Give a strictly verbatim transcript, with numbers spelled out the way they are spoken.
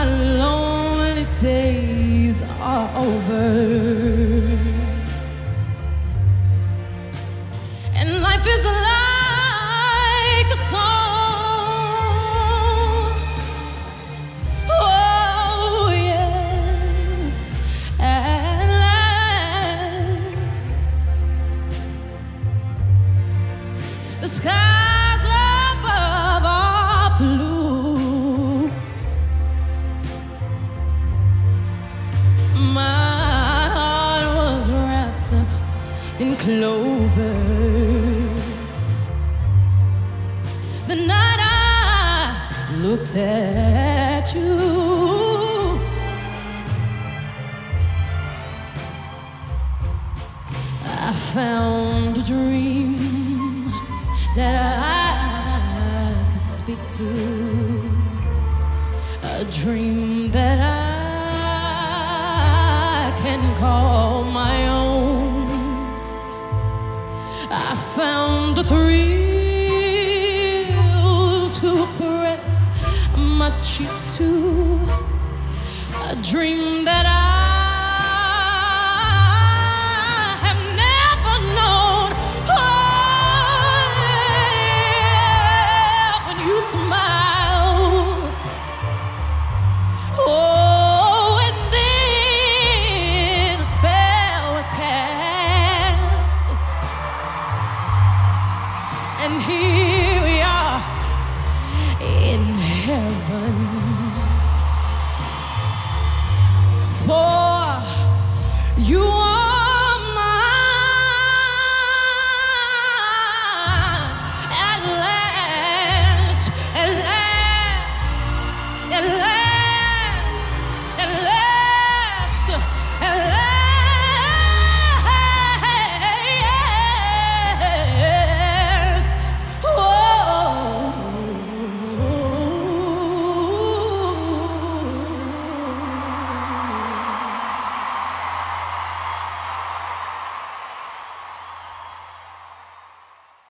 my lonely days are over. And life is like a song. Oh, yes, at last. The skies above are blue. My heart was wrapped up in clover. The night I looked at you, I found a dream that I could speak to, a dream that I can call my own. I found a thrill to press my cheek to, a dream that I have never known. Oh, when you smile, oh, and then a spell was cast, and here we are in heaven. For